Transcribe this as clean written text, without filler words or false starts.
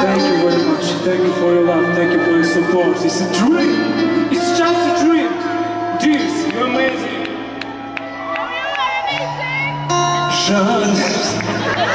Thank you very much. Thank you for your love. Thank you for your support. It's a dream. It's just a dream. Dears, you're amazing. Жаль,